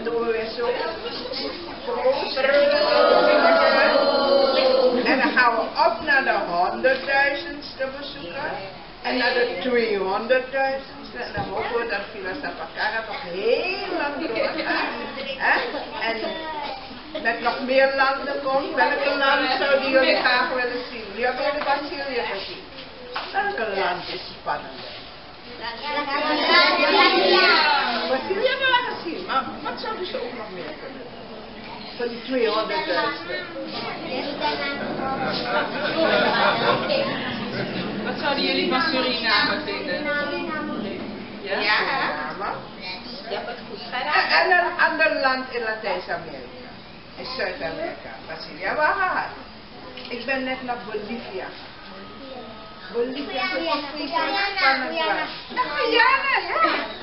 Dan doen we weer zo. En dan gaan we op naar de 100.000ste bezoeker. En naar de 200.000ste. En dan hopen we dat Villa Sapakara nog heel lang doorgaat. En met nog meer landen komt. Welke land zouden jullie graag willen zien? Jullie hebben jullie Brazilië gezien. Welke land is spannend? Brazilië hebben we gezien, maar wat zouden ze ook nog meer kunnen? Van die 200.000ste. Wat zouden jullie van Suriname vinden? Ja? Suriname. Je hebt het goed gedaan. En een ander land in Latijns-Amerika. In Zuid-Amerika. Brazilië hebben we gehad. Ik ben net naar Bolivia. Bolivia is een spannend land. Guyana, ja.